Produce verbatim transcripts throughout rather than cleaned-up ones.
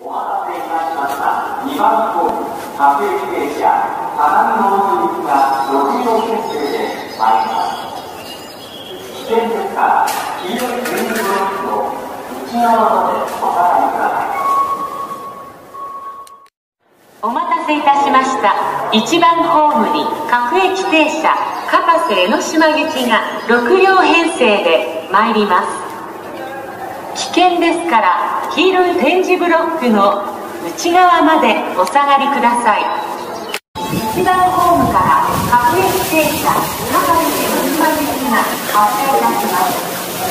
お待たせいたしました。にばんホーム、各駅停車、相模大野行きがろくりょう編成で参ります。危険ですから、黄色い点字ブロックの内側までお下がりください。 お待たせいたしました。いちばんホームに各駅停車、片瀬江ノ島行きがろくりょう編成で参ります。危険ですから黄色い点字ブロックの内側までお下がりください。いちばんホームから各駅停車、片瀬江ノ島行きが発車いたします。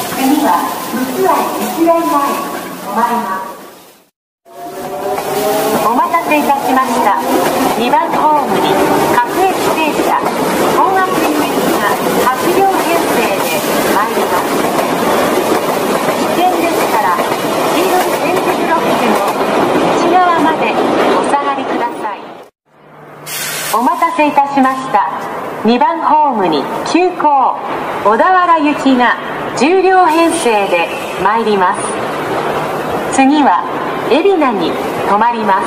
次は六愛日大前へ止まります。お待たせいたしました。にばんホームに各駅停車、本厚木行きがはちりょう編成で参ります。危険ですから黄色い点字ブロックの内側までお下がりください。お待たせいたしました。にばんホームに急行小田原行きがじゅうりょう編成で参ります。次は海老名に止まります。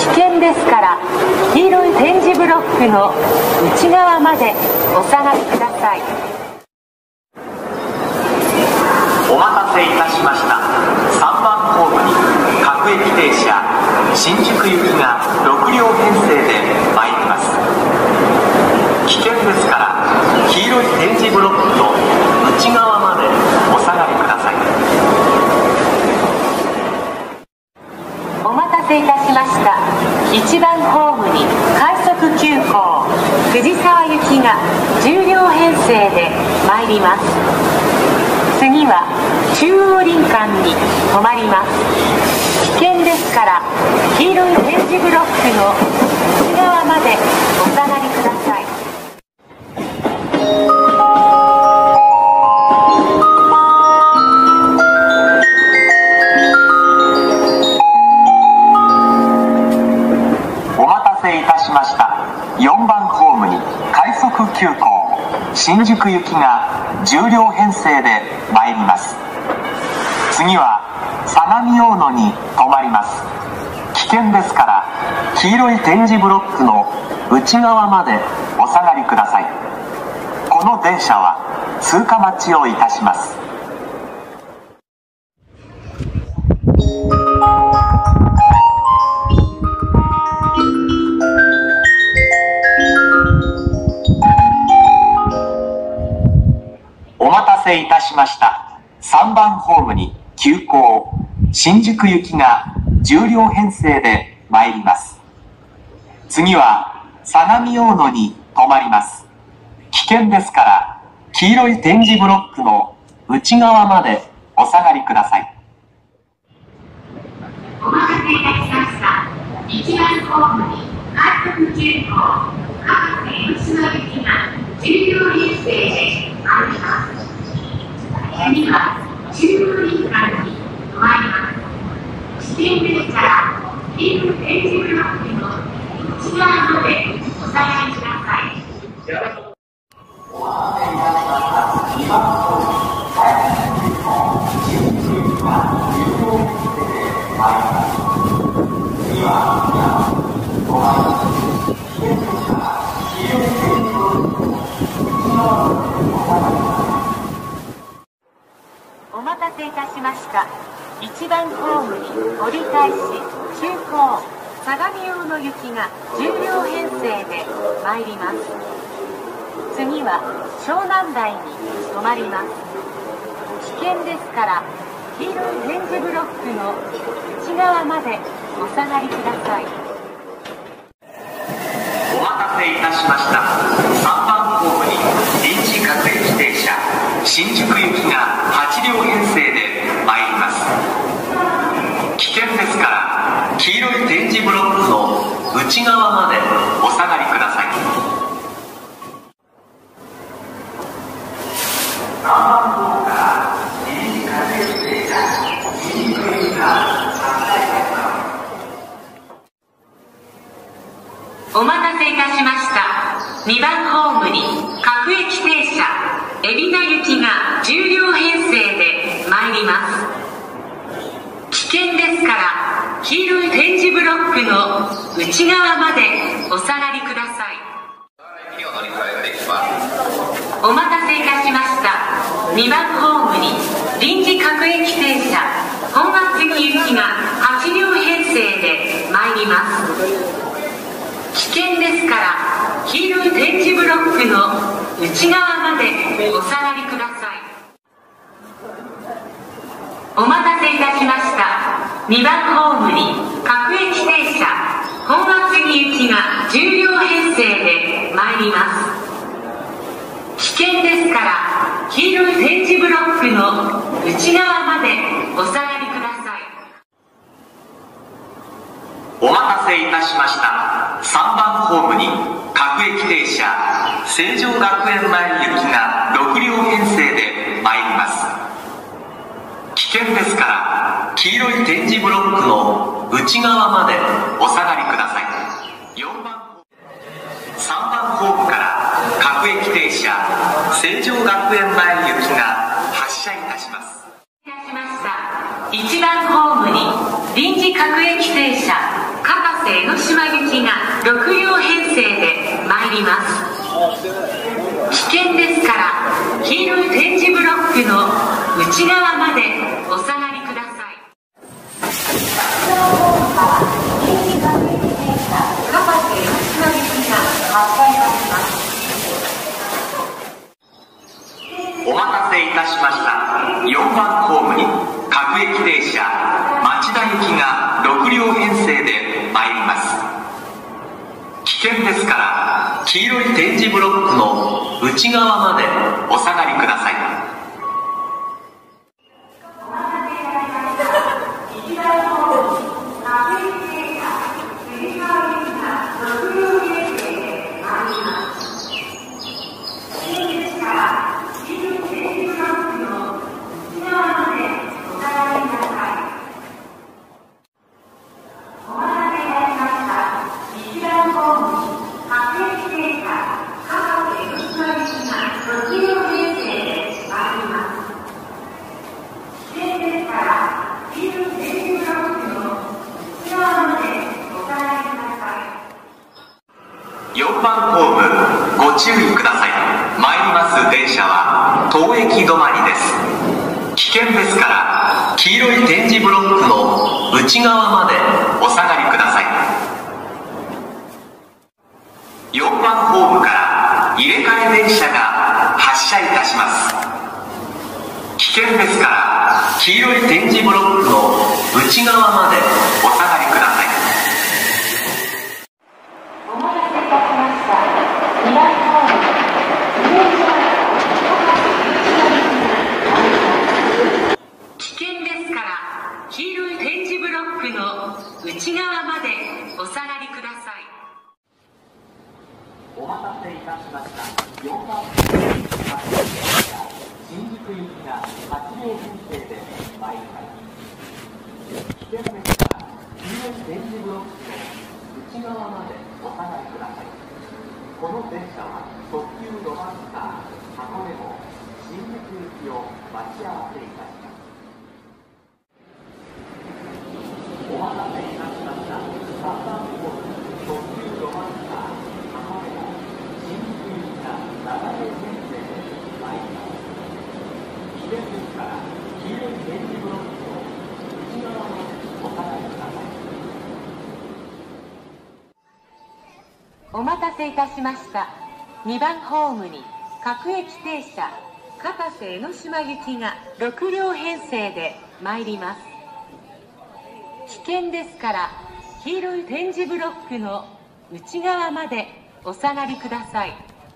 危険ですから黄色い点字ブロックの内側までお下がりください。 お待たせいたしました。さんばんホームに各駅停車、新宿行きがろくりょう編成で参ります。危険ですから黄色い点字ブロックの内側までお下がりください。 お待たせいたしました。いちばんホームに快速急行藤沢行きがじゅうりょう編成で参ります。次は中央林間に止まります。危険ですから黄色い点字ブロックの内側までお下がりください。 お待たせいたしました。よんばんホームに快速急行新宿行きがじゅうりょう編成で参ります。次は相模大野に止まります。危険ですから黄色い点字ブロックの内側までお下がりください。この電車は通過待ちをいたします。お待たせいたしました。さんばんホームに急行新宿行きがじゅうりょう編成で参ります。次は相模大野に止まります。危険ですから黄色い点字ブロックの内側までお下がりください。 お待たせいたしました。いちばんホームに快速急行片瀬江ノ島行きがじゅうりょう編成で参ります。次は中央林間に止まります。危険ですから黄色い点字ブロックの内側までお下がりください。 お待たせいたしました。にばんホームに快速急行新宿行きがじゅうりょう編成で参ります。次は山に止まります。危険ですから黄色い点字ブロックの内側までお下がりください。 お待たせいたしました。いちばんホームに折り返し急行相模大野行きがじゅうりょう編成で参ります。次は湘南台に止まります。危険ですから黄色い点字ブロックの内側までお下がりください。 お待たせいたしました。さんばんホームに臨時各駅停車新宿行きがはちりょう編成で参ります。危険ですから黄色い点字ブロックの内側までお下がりください。さんばんホームから臨時各駅停車新宿行きが発車いたします。 お待たせいたしました。にばんホームに各駅停車海老名行きがじゅうりょう編成で参ります。危険ですから黄色い点字ブロックの内側までお下がりください。お待たせいたしました。にばんホームに臨時各駅停車本厚木行きがはち両編成で参ります。危険ですから黄色い点字ブロックの内側までお下がりください。お待たせいたしました。にばんホームに各駅停車本厚木行きがじゅう両編成で参ります。危険ですから黄色い点字ブロックの内側までお下がりください。 お待たせいたしました。さんばんホームに各駅停車成城学園前行きがろく両編成で参ります。危険ですから黄色い点字ブロックの内側までお下がりください。よんばんさんばんホームから各駅停車成城学園前行きが発車いたします。 いたしました。いちばんホームに臨時各駅停車片瀬江ノ島行きがろく両編成で参ります。危険ですから黄色い点字ブロックの内側までお下がりください。 お待たせいたしました。よんばんホームに各駅停車町田行きがろく両編成で参ります。危険ですから黄色い点字ブロックの内側までお下がりください。よんばんホームご注意ください。参ります電車は当駅止まりです。危険ですから黄色い点字ブロックの内側までお下がりください。よんばんホームから入れ替え電車が発車いたします。危険ですから黄色い点字ブロックの内側までお下がりください。 黄色い点字ブロックの内側までお下がりください。 お待たせいたしました。よんばん新宿行きがはち両編成で参ります。危険ですから黄色い点字ブロックの内側までお下がりください。この電車は特急ロマンスカー箱根号新宿行きを待ち合わせいたします。お待たせいたしました。さんばんホーム特急ロマンスカー箱根号新宿行きがなな両編成で参ります。危険ですから黄色い点字ブロックの内側までお下がりください。 お待たせいたしました。にばんホームに各駅停車片瀬江ノ島行きがろく両編成で参ります。危険ですから黄色い点字ブロックの内側までお下がりください。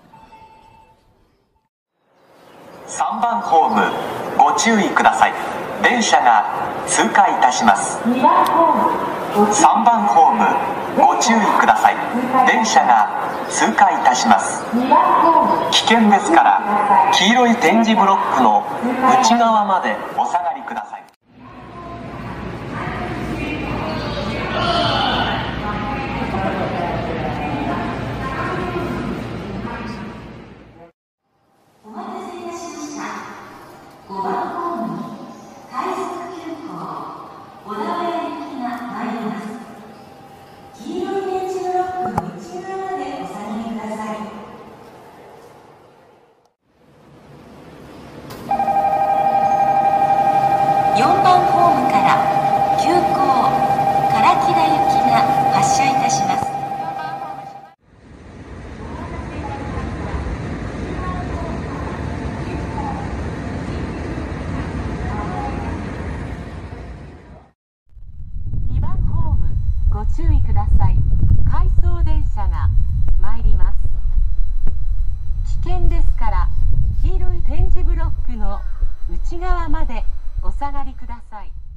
さんばんホームご注意ください。電車が通過いたします。さんばんホームご注意ください。電車が通過いたします。危険ですから黄色い点字ブロックの内側までお下がりください。 ごばんホームに快速急行小田原行きが参ります。 よんばんホームから急行唐木田行きが発車いたします。にばんホームご注意ください。回送電車が参ります。危険ですから黄色い点字ブロックの内側までお下がりください。